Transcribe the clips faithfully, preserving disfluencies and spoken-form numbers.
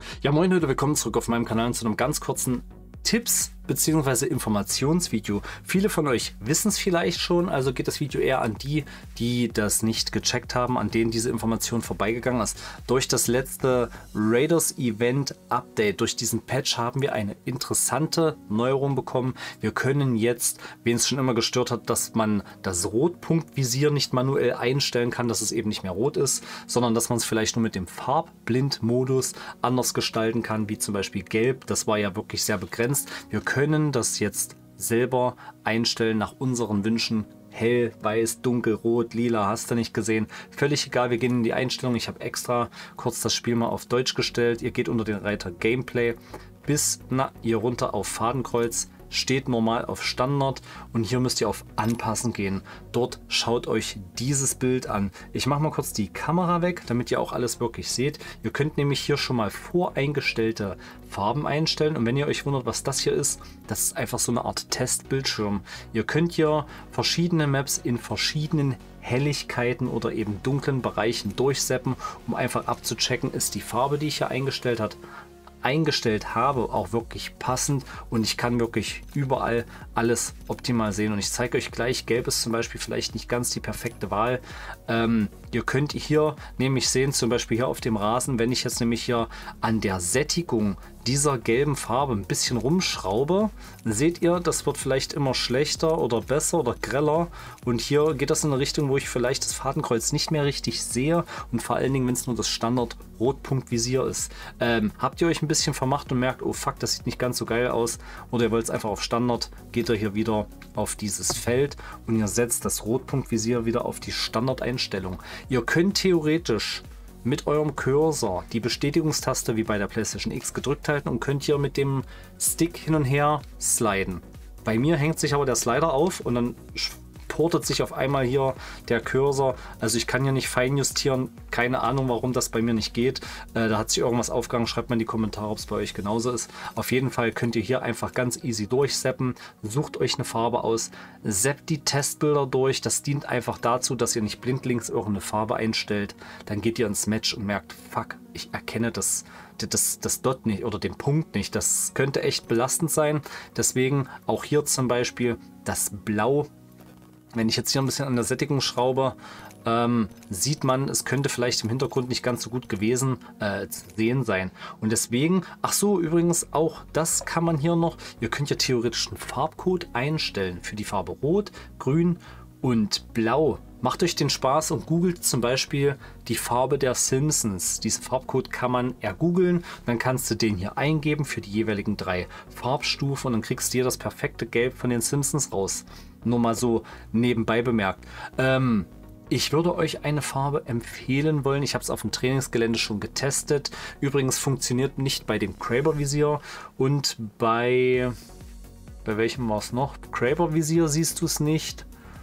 Ja, moin Leute, willkommen zurück auf meinem Kanal zu einem ganz kurzen Tipps bzw. Informationsvideo. Viele von euch wissen es vielleicht schon, also geht das Video eher an die, die das nicht gecheckt haben, an denen diese Information vorbeigegangen ist. Durch das letzte Raiders Event Update, durch diesen Patch haben wir eine interessante Neuerung bekommen. Wir können jetzt, wen es schon immer gestört hat, dass man das Rotpunktvisier nicht manuell einstellen kann, dass es eben nicht mehr rot ist, sondern dass man es vielleicht nur mit dem Farbblind-Modus anders gestalten kann, wie zum Beispiel gelb. Das war ja wirklich sehr begrenzt. Wir können das jetzt selber einstellen nach unseren Wünschen. Hell, weiß, dunkel, rot, lila, hast du nicht gesehen. Völlig egal, wir gehen in die Einstellung. Ich habe extra kurz das Spiel mal auf Deutsch gestellt. Ihr geht unter den Reiter Gameplay bis na, hier runter auf Fadenkreuz. Steht normal auf Standard und hier müsst ihr auf Anpassen gehen. Dort schaut euch dieses Bild an. Ich mache mal kurz die Kamera weg, damit ihr auch alles wirklich seht. Ihr könnt nämlich hier schon mal voreingestellte Farben einstellen und wenn ihr euch wundert, was das hier ist, das ist einfach so eine Art Testbildschirm. Ihr könnt hier verschiedene Maps in verschiedenen Helligkeiten oder eben dunklen Bereichen durchseppen, um einfach abzuchecken, ist die Farbe, die ich hier eingestellt habe, eingestellt habe, auch wirklich passend und ich kann wirklich überall alles optimal sehen und ich zeige euch gleich, gelb ist zum Beispiel vielleicht nicht ganz die perfekte Wahl. Ähm, ihr könnt hier nämlich sehen, zum Beispiel hier auf dem Rasen, wenn ich jetzt nämlich hier an der Sättigung dieser gelben Farbe ein bisschen rumschraube, seht ihr, das wird vielleicht immer schlechter oder besser oder greller und hier geht das in eine Richtung, wo ich vielleicht das Fadenkreuz nicht mehr richtig sehe und vor allen Dingen, wenn es nur das Standard Rotpunktvisier ist. Ähm, habt ihr euch ein bisschen vermacht und merkt, oh fuck, das sieht nicht ganz so geil aus oder ihr wollt es einfach auf Standard, geht ihr hier wieder auf dieses Feld und ihr setzt das Rotpunktvisier wieder auf die Standardeinstellung. Ihr könnt theoretisch mit eurem Cursor die Bestätigungstaste wie bei der PlayStation X gedrückt halten und könnt hier mit dem Stick hin und her sliden. Bei mir hängt sich aber der Slider auf und dann portet sich auf einmal hier der Cursor. Also ich kann hier nicht fein justieren. Keine Ahnung, warum das bei mir nicht geht. Äh, da hat sich irgendwas aufgegangen. Schreibt mal in die Kommentare, ob es bei euch genauso ist. Auf jeden Fall könnt ihr hier einfach ganz easy durchseppen. Sucht euch eine Farbe aus. Seppt die Testbilder durch. Das dient einfach dazu, dass ihr nicht blindlings irgendeine Farbe einstellt. Dann geht ihr ins Match und merkt, fuck, ich erkenne das Das, das Dot nicht oder den Punkt nicht. Das könnte echt belastend sein. Deswegen auch hier zum Beispiel das Blau. Wenn ich jetzt hier ein bisschen an der Sättigung schraube, ähm, sieht man, es könnte vielleicht im Hintergrund nicht ganz so gut gewesen äh, zu sehen sein. Und deswegen, ach so, übrigens auch das kann man hier noch, ihr könnt ja theoretisch einen Farbcode einstellen für die Farbe Rot, Grün und Blau. Macht euch den Spaß und googelt zum Beispiel die Farbe der Simpsons. Diesen Farbcode kann man ergoogeln. Dann kannst du den hier eingeben für die jeweiligen drei Farbstufen und dann kriegst du hier das perfekte Gelb von den Simpsons raus. Nur mal so nebenbei bemerkt. Ähm, ich würde euch eine Farbe empfehlen wollen. Ich habe es auf dem Trainingsgelände schon getestet. Übrigens funktioniert nicht bei dem Kraber Visier und bei... Bei welchem war es noch? Kraber Visier siehst du es nicht.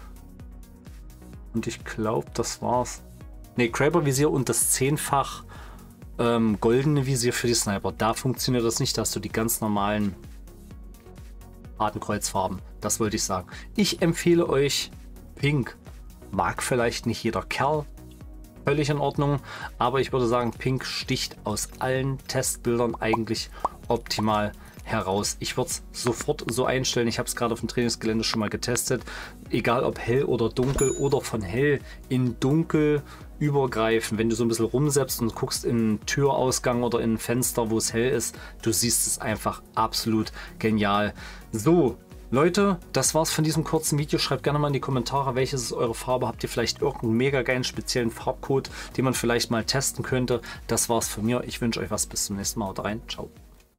Und ich glaube, das war's. Ne, Kraber Visier und das zehnfach ähm, goldene Visier für die Sniper. Da funktioniert das nicht. Da hast du die ganz normalen Fadenkreuzfarben. Das wollte ich sagen. Ich empfehle euch Pink. Mag vielleicht nicht jeder Kerl. Völlig in Ordnung. Aber ich würde sagen, Pink sticht aus allen Testbildern eigentlich optimal heraus. Ich würde es sofort so einstellen. Ich habe es gerade auf dem Trainingsgelände schon mal getestet. Egal ob hell oder dunkel oder von hell in dunkel übergreifen. Wenn du so ein bisschen rumseppst und guckst in einen Türausgang oder in ein Fenster, wo es hell ist, du siehst es einfach absolut genial. So, Leute, das war's von diesem kurzen Video. Schreibt gerne mal in die Kommentare, welches ist eure Farbe. Habt ihr vielleicht irgendeinen mega geilen speziellen Farbcode, den man vielleicht mal testen könnte? Das war's von mir. Ich wünsche euch was. Bis zum nächsten Mal. Haut rein. Ciao.